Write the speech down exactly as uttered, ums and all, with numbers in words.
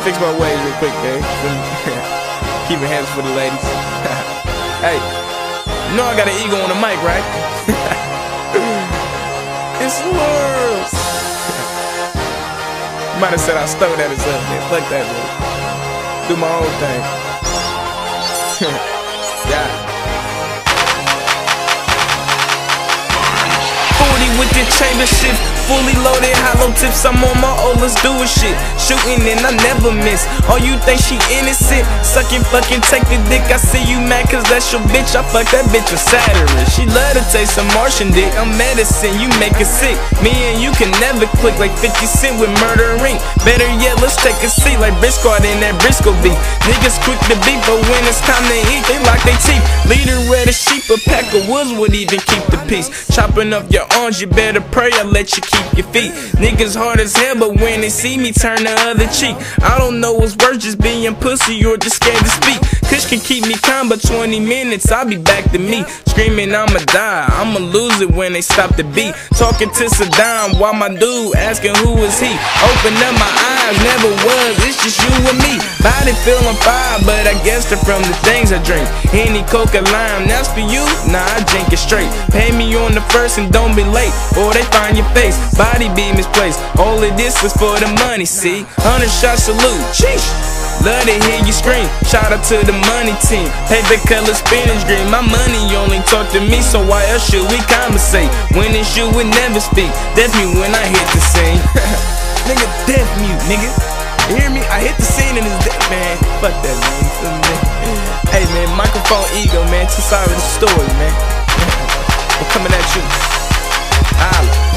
fix my waves real quick, man. Keep your hands for the ladies. Hey, you know I got an ego on the mic, right? It's worlds. Might have said I stole that or something. Fuck that, man. Do my own thing. Yeah. With the chamber shit, fully loaded, hollow tips. I'm on my old, let's do it shit. Shooting and I never miss. Oh, you think she innocent? Sucking, fucking, take the dick. I see you mad cause that's your bitch. I fuck that bitch with Saturn. She love to taste some Martian dick. I'm medicine, you make it sick. Me and you can never click like fifty cent with Murder Incorporated. Better yet, let's take a seat like Briscoe in that Briscoe beat. Niggas quick to beat, but when it's time to eat, they lock their teeth. Leader of the sheep, a pack of woods would even keep the peace. Chopping up your arms, you better pray I let you keep your feet. Niggas hard as hell, but when they see me turn the other cheek. I don't know what's worse, just being pussy or just scared to speak. Kush can keep me calm, but twenty minutes I'll be back to me. Screaming I'ma die, I'ma lose it when they stop the beat. Talking to Saddam while my dude asking who is he. Open up my eyes, never was, it's just you and me. Body feeling fire, but I guess they're from the things I drink. Any coca lime, that's for you? Nah, I drink it straight. Pay me on the first and don't be late, or they find your face. Body be misplaced. All of this was for the money, see? Hundred shot salute, sheesh. Love to hear you scream. Shout out to the money team. Paper color spinach green. My money only talk to me, so why else should we conversate? When it's you, we never speak. That's me when I hit the scene. Nigga, deaf mute, nigga. You hear me? I hit the scene and it's dead, man. Fuck that, man. Hey, man, microphone ego, man. Two sides of the story, man. I'm coming at you. Holla.